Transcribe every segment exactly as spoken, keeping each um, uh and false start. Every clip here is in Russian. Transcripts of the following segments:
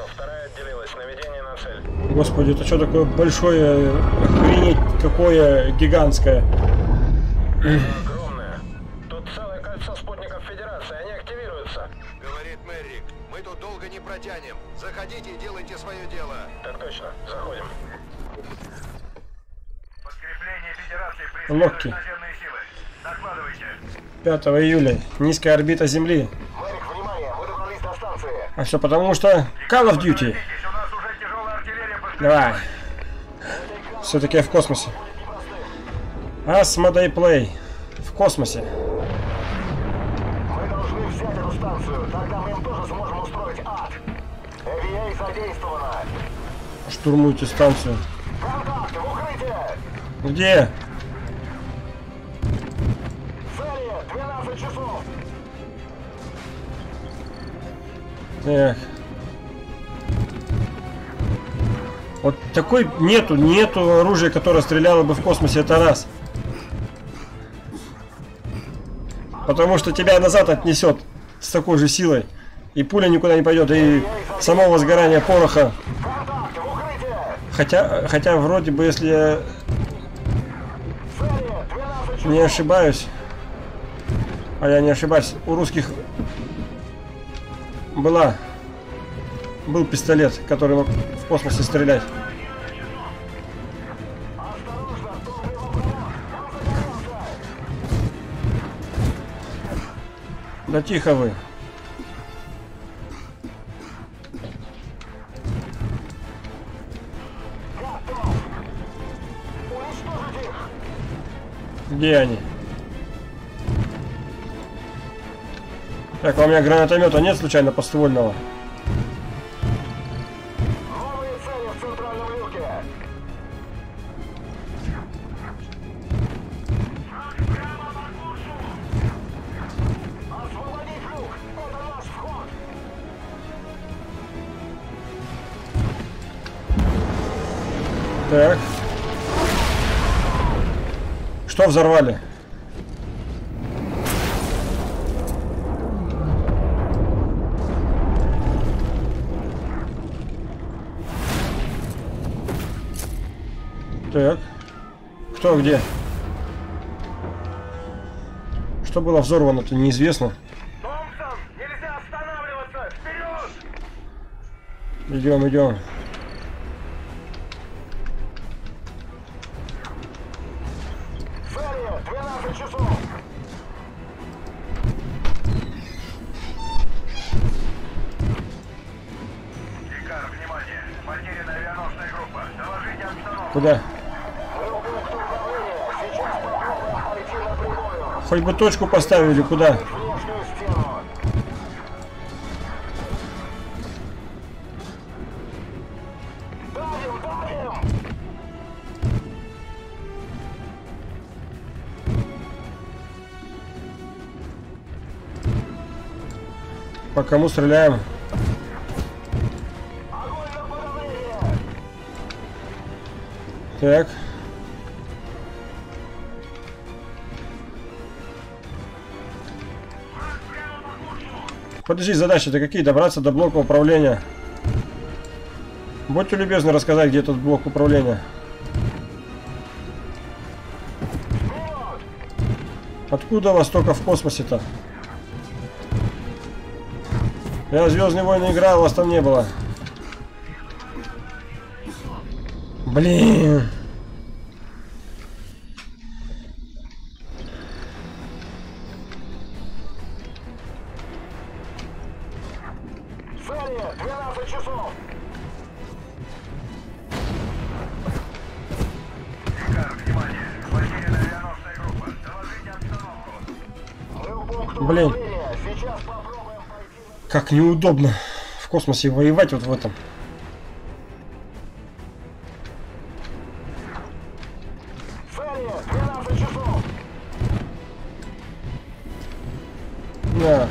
вторая отделилась. Наведение на цель. Господи, это что такое большое, охренеть, какое гигантское. Огромное. Тут целое кольцо спутников Федерации, они активируются. Говорит Меррик, мы тут долго не протянем. Заходите и делайте свое дело. Так точно, заходим. Подкрепление Федерации Локки. преследует наземные силы. Докладывайте. пятого июля. Низкая орбита Земли. Меррик, внимание, мы добрались до станции. А все потому, что Call of Duty. Здесь у нас уже тяжелая артиллерия под Давай. Все-таки я в космосе. Asmodee Play. В космосе. Мы должны взять эту станцию, тогда мы им тоже сможем устроить ад. эви эй задействована. Штурмуйте станцию. Контакт, в укрытие. Где? Цели, двенадцать часов. Эх. Вот такой нету, нету оружия, которое стреляло бы в космосе, это раз. Потому что тебя назад отнесет с такой же силой. И пуля никуда не пойдет, и само возгорание пороха. Контакт, в укрытие. Хотя, хотя вроде бы, если я Цели, двенадцать часов. не ошибаюсь, а я не ошибаюсь, у русских была, был пистолет, который мог в космосе стрелять. Осторожно, топливо брось. Да тихо вы. Готов. Уничтожить их. Где они? Так, а у меня гранатомета нет случайно подствольного? Новые цели в центральном люке. Освободить люк. Это наш вход. Так. Что взорвали? Так. Кто где? Что было взорвано-то, неизвестно. Томпсон, нельзя останавливаться! Вперед! Идем, идем. Цели, двенадцать часов. Икар, внимание! Потеряна авианосная группа. Доложите обстановку. Куда? Мы у пункта управления. Сейчас попробуем пойти напрямую. Хоть бы точку поставили, куда? Внешнюю стену. Давим, давим. По кому стреляем? Огонь на подавление. Так. Подожди, задачи-то какие? Добраться до блока управления. Будьте любезны рассказать, где тут блок управления. Откуда вас только в космосе-то? Я в Звездные войны играл, вас там не было. Блин. Цели, двенадцать часов. Икар, внимание! Потеряна авианосная группа. Доложите обстановку. Мы у пункта Блин. управления. Сейчас попробуем пойти на... Как неудобно в космосе воевать вот в этом. Цели, двенадцать часов. На.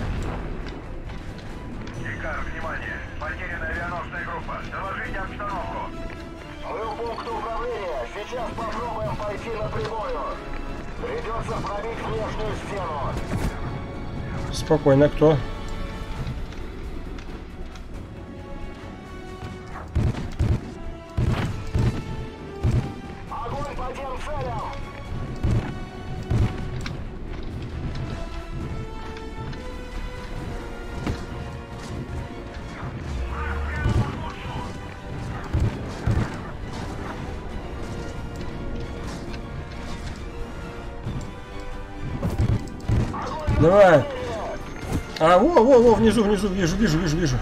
Икар, внимание! Потеряна авианосная группа. Доложите обстановку. Мы у пункта управления. Сейчас попробуем пойти напрямую. Придется пробить внешнюю стену. Спокойно, кто? целям! Давай. А, во, во, во, внизу, внизу, вижу, вижу, вижу, вижу.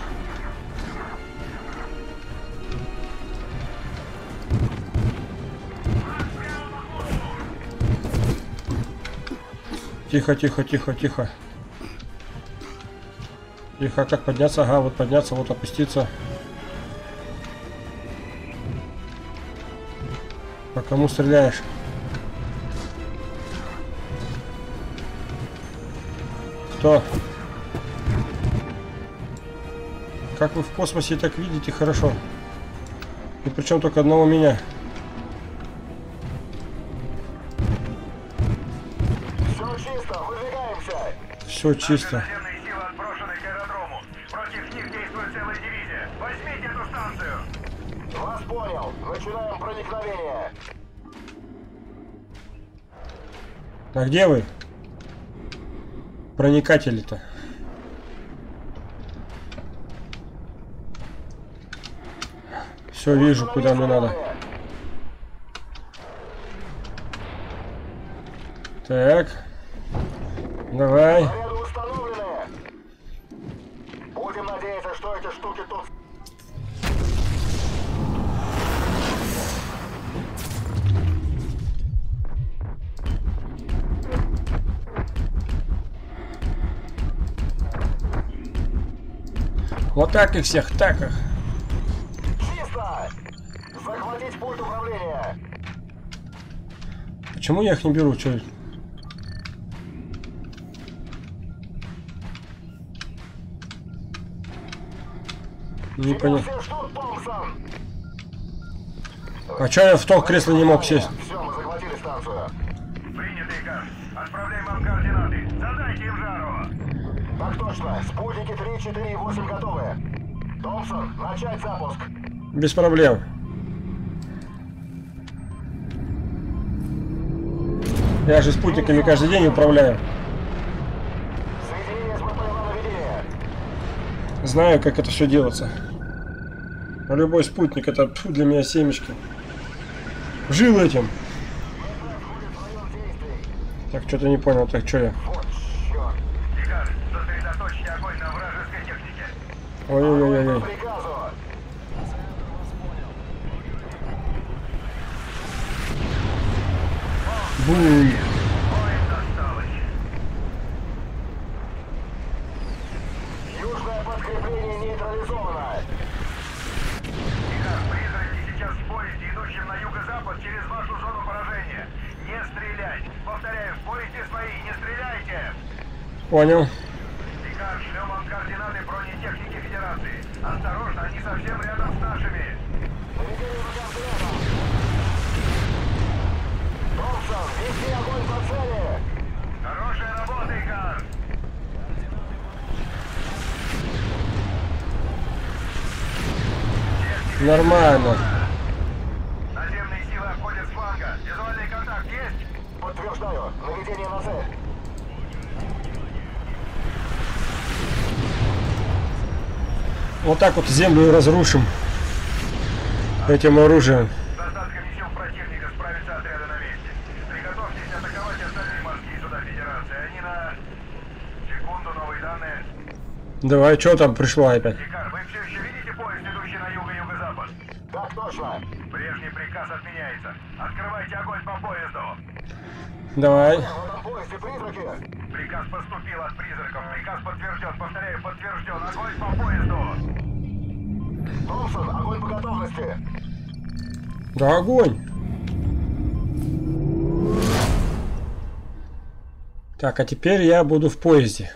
Тихо, тихо, тихо, тихо. Тихо, как подняться? Ага, вот подняться, вот опуститься. По кому стреляешь? Кто? Как вы в космосе так видите хорошо? И причем только одного меня. Все чисто, выдвигаемся! Все чисто. Наземные силы отброшены к аэродрому. Против них действует целая дивизия. Возьмите эту станцию. Вас понял. Начинаем проникновение. А где вы? Проникатели-то. Все вижу, куда мне надо. Так. Давай. Заряды установлены. Будем надеяться, что эти штуки тут... Вот так и всех, так их. Чисто! Захватить пульт управления. Почему я их не беру? Че? Не Тебя понял. все ждут, Томпсон. А че я в то кресло не мог сесть? Все, мы захватили станцию. Принято, Икар. Отправляем вам координаты. Задайте им жару. Так точно. Спутники три, четыре и восемь готовы. Томпсон, начать запуск. Без проблем. Я же спутниками каждый день управляю. Соединение с БПЛА наведения. Знаю, как это все делается. А любой спутник это тьфу, для меня семечки. Жил этим. Так, что-то не понял. Так, что я? Вот черт. Икар, сосредоточьте огонь на вражеской технике. Ой-ой-ой-ой. Приказу. Бум. Ой, досталось. Южное подкрепление нейтрализовано. Икар, призраки сейчас в поезде, идущем на юго-запад через вашу зону поражения. Не стрелять. Повторяю, в поезде свои, не стреляйте. Понял. Икар, шлем вам координаты бронетехники Федерации. Осторожно, они совсем рядом с нашими. Наведение врага взрыва. Томпсон, вести огонь по цели. Хорошая работа, Икар. Нормально. Наземные силы обходят с фланга. Визуальный контакт есть? Подтверждаю. Наведение на цель. Вот так вот землю и разрушим. Этим оружием. С остатками сил противника справятся отряды на месте. Приготовьтесь атаковать остальные морские суда Федерации. Они на... Секунду, новые данные. Давай, что там пришло опять? Икар, вы все еще видите поезд, идущий на юго и юго-запад? Так точно. Прежний приказ отменяется. Открывайте огонь по поезду. Давай. В этом поезде призраки. Приказ поступил от призраков. Приказ подтвержден. Повторяю, подтвержден. Огонь по поезду. Томпсон, огонь по готовности. Да огонь. Так, а теперь я буду в поезде.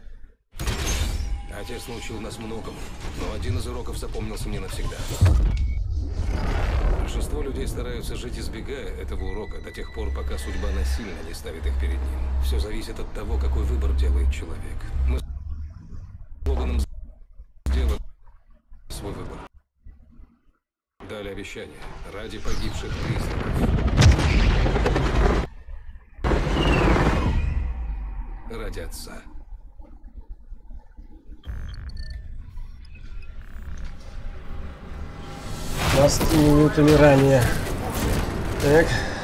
Отец научил нас многому, но один из уроков запомнился мне навсегда. Большинство людей стараются жить, избегая этого урока до тех пор, пока судьба насильно не ставит их перед ним. Все зависит от того, какой выбор делает человек. Мы с Логаном сделали свой выбор. Дали обещание ради погибших призраков. ради отца. двадцать минутами ранее. Так.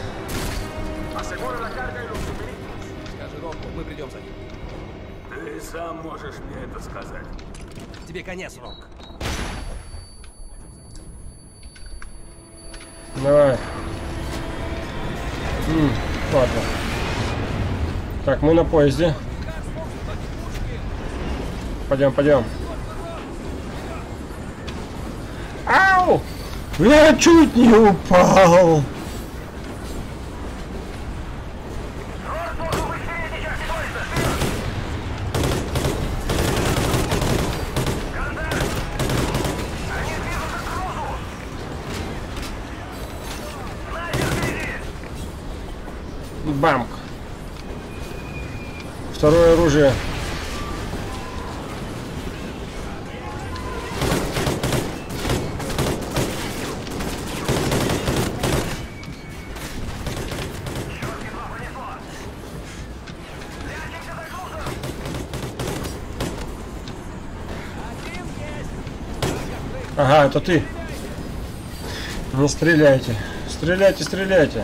Скажи Року, мы придем за ним. Ты сам можешь мне это сказать. Тебе конец, Рок. Давай. М, ладно. Так, мы на поезде. Пойдем, пойдем. Ау! Я чуть не упал. Бамк. Второе оружие. Ага, это ты. Не стреляйте. Стреляйте, стреляйте.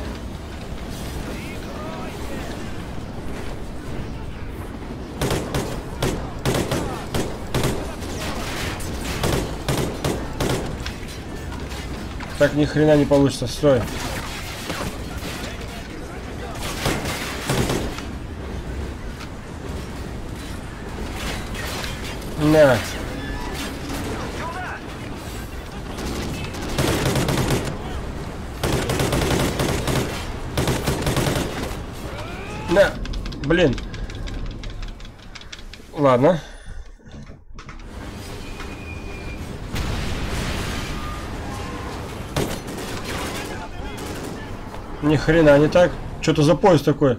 Так ни хрена не получится, стой. На. На. Блин. Ладно. Ни хрена не так. Что-то за поезд такой.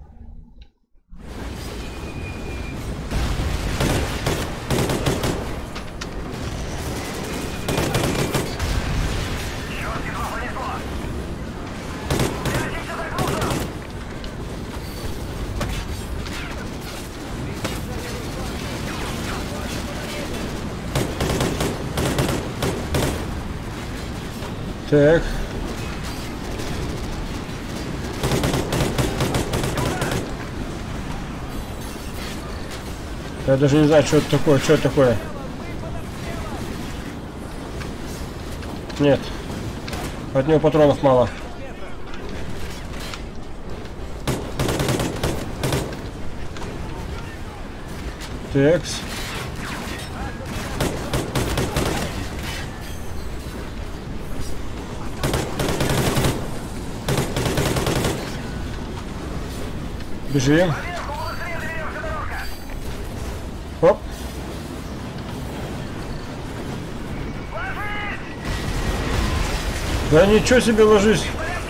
Так. Я даже не знаю, что это такое, что это такое. Нет. От него патронов мало. Текс. Бежим. Оп. Да ничего себе, ложись.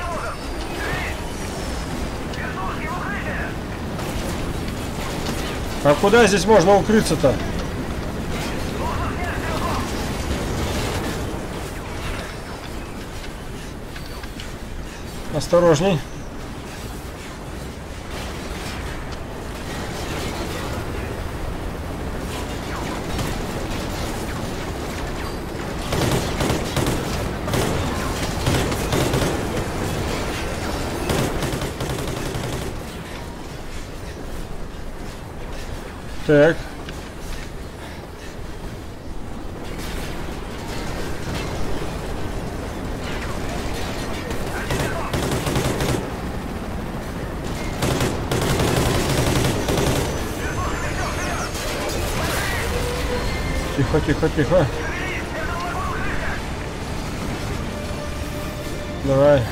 А куда здесь можно укрыться-то? Осторожней. Так. Тихо, тихо, тихо. Давай.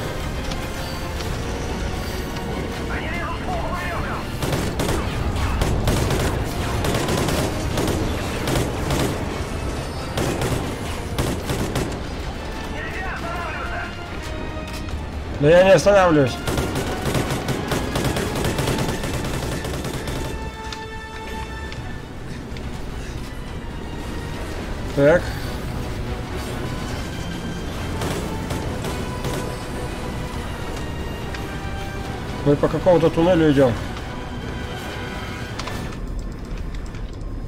Да я не останавливаюсь. Так. Мы по какому-то туннелю идем.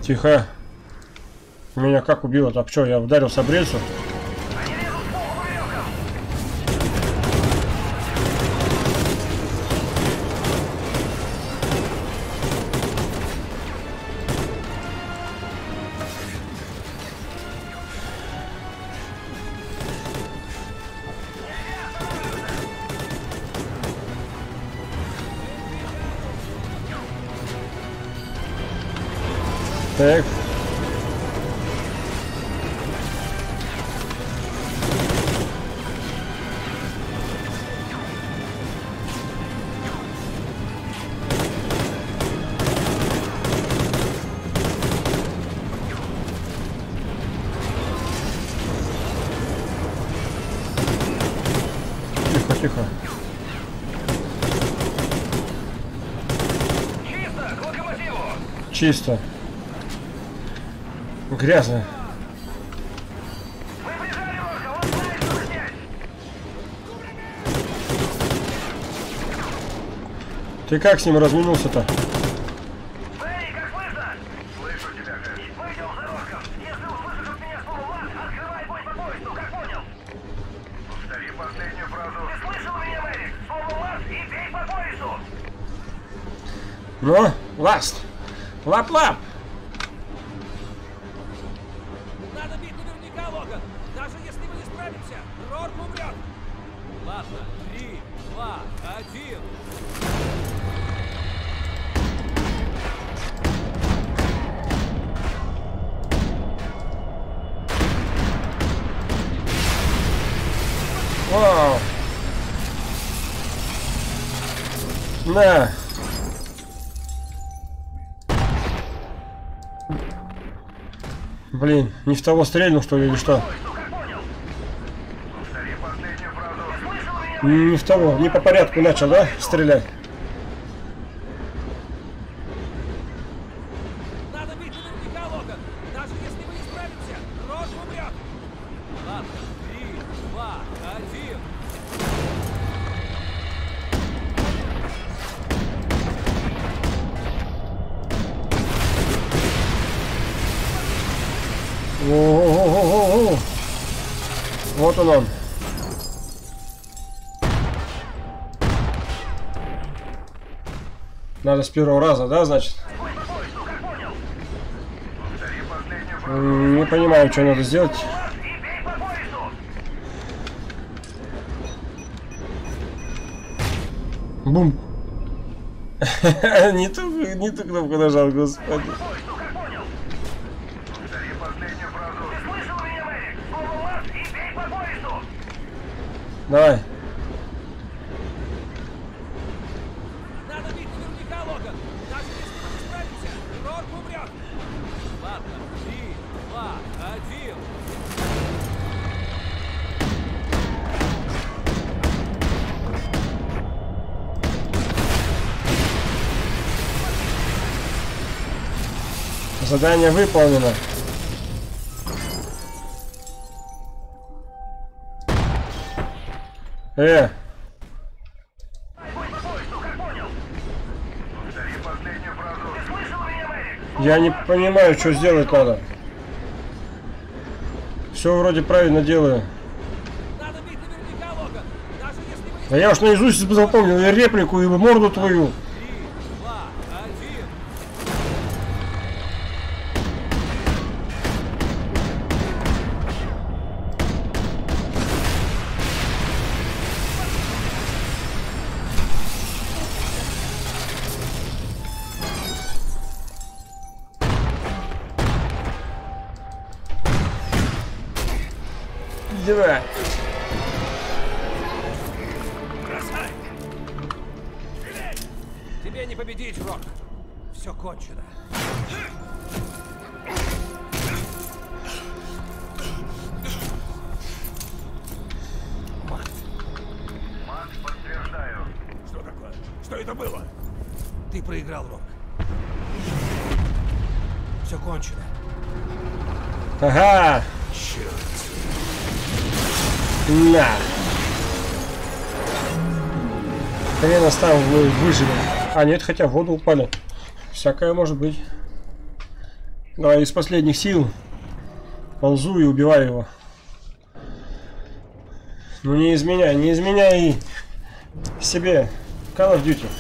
Тихо. Меня как убило? Так что, я ударился об рельсу? Так. Тихо, тихо. Чисто, к локомотиву! Чисто. Грязно. Мы прижали Рорка, он знает, что здесь! Ты как с ним разминулся-то? Ферри, как слышно? Слышу тебя, Хэш. Мы идем за Рорком. Если услышишь от меня слово «лад», открывай бой по поезду, как понял? Повтори последнюю фразу. Ты слышал меня, Мэри? Слово «лад» и бей по поезду! Ну, ласт. Лап-лап. Надо бить наверняка, Логан. Даже если мы не справимся, Рорк умрет. Ладно, три, два, один. Вау. На. Блин, не в того стрельнул, что ли, или что? Повтори последнюю фразу. Ты слышал меня? Не в того, не по порядку начал, да, стрелять? Надо бить наверняка, Логан. Даже если мы не справимся, Рорк умрет. Ладно, три, два, один. О-о-о-о-о-о. Вот он он. Надо с первого раза, да, значит? Бой по поезду, как понял? Повтори последнюю фразу. М, Не понимаю, что надо сделать. «Лад» и бей по поезду! Бум. Не ту, не ту кнопку нажал, господи. Поезду, как понял? Повтори последнюю фразу. Ты слышал меня, Мэри? Слово «лад» и бей по поезду! Давай. Надо бить наверняка, Логан. Даже если мы не справимся, Рорк умрет. Ладно, три, два, один. Задание выполнено. Э, Бой по поезду, как понял? Повтори последнюю фразу. Ты слышал меня, Мэри? я не понимаю, что сделать надо. Все вроде правильно делаю. Надо бить наверняка, Логан. Даже если мы не А я уж наизусть запомнил и реплику, и морду твою. три, два, один. Давай. Тебе не победить, Рорк. Все кончено. Мат, подтверждаю. Что такое? Что это было? Ты проиграл, Рорк. Все кончено. Ага. На. Хрен оставил, вы выжили. А нет, хотя в воду упали. Всякое может быть. Давай из последних сил ползу и убиваю его. Ну не изменяй, не изменяй себе. Call of Duty.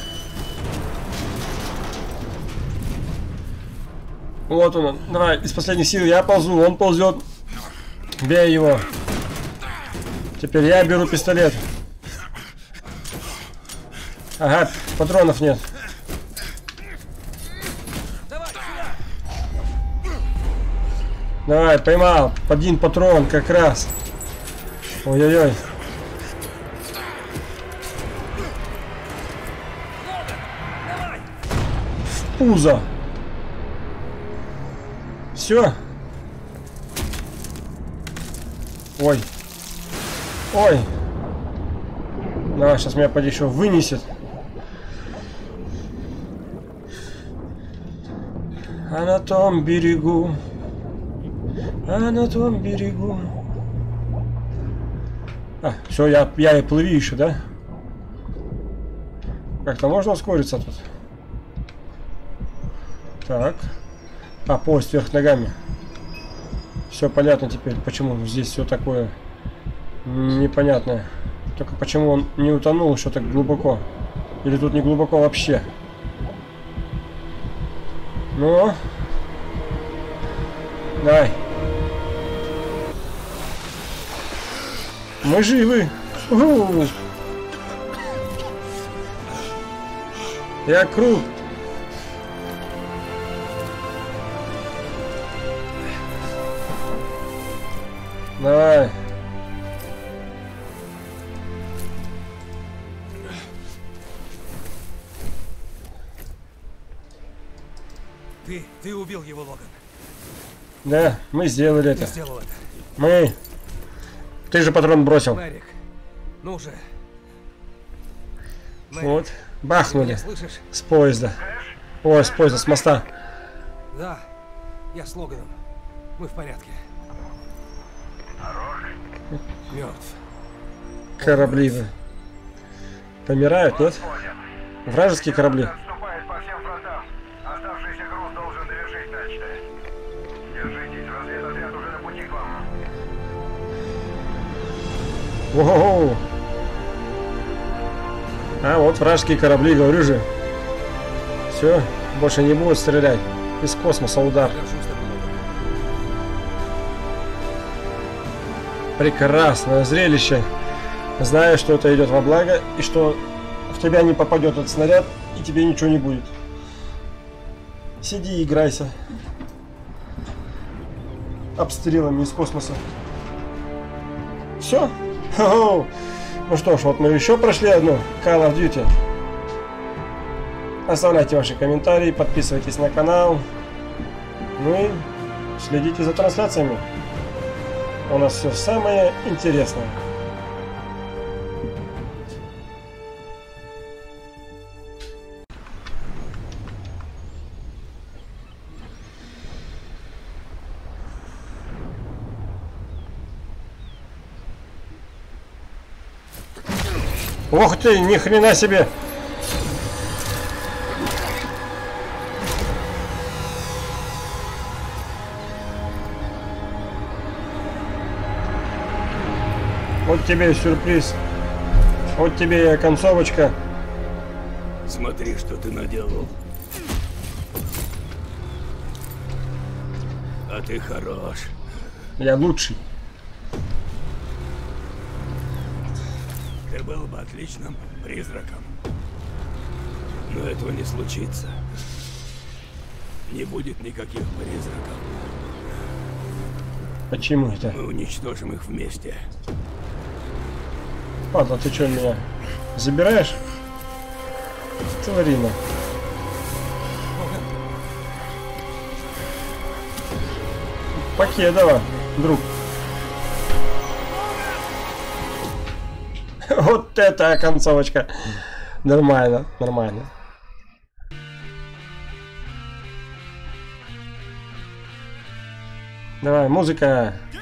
Вот он. Давай, из последних сил я ползу, он ползет. Бей его. Теперь я беру пистолет. Ага, патронов нет. Давай, поймал. Один патрон как раз. Ой-ой-ой. В пузо. Все. Ой. Ой. Давай, сейчас меня поди еще вынесет. А на том берегу. А на том берегу. А, все, я, я и плыви еще, да? Как-то можно ускориться тут? Так. А, поезд вверх ногами. Все понятно теперь, почему здесь все такое непонятное. Только почему он не утонул еще так глубоко. Или тут не глубоко вообще. Ну. Давай. Мы живы. У-у-у. Я крут. Давай. Ты, ты убил его, Логан. Да, мы сделали Ты это. сделал это. Мы. Ты же патрон бросил. Мэрик, ну же. Мэрик, Вот. ты Бахнули. меня слышишь? С поезда. Ой, с поезда, с моста. Да, я с Логаном. Мы в порядке. Мертв. Корабли. Помирают, нет? Вражеские корабли. Отступает по всем фронтам. Оставшийся груз должен довершить начатое. Держитесь, разведотряд уже на пути к вам. Ого-го. А вот вражеские корабли, говорю же. Все, больше не будут стрелять. Из космоса удар. Горжусь тобой, Логан. Прекрасное зрелище. Знаю, что это идет во благо, и что в тебя не попадет этот снаряд, и тебе ничего не будет. Сиди и играйся. Обстрелами из космоса. Все? Хо-хо. Ну что ж, вот мы еще прошли одну Call of Duty. Оставляйте ваши комментарии, подписывайтесь на канал. Ну и следите за трансляциями. У нас все самое интересное. Ох ты, ни хрена себе! Вот тебе сюрприз. Вот тебе и концовочка. Смотри, что ты наделал. А ты хорош. Я лучший. Ты был бы отличным призраком. Но этого не случится. Не будет никаких призраков. Почему это? Мы уничтожим их вместе. Падла, ты что, меня забираешь? Тварина. Покедова, друг. Вот это концовочка. Нормально, нормально. Давай, музыка.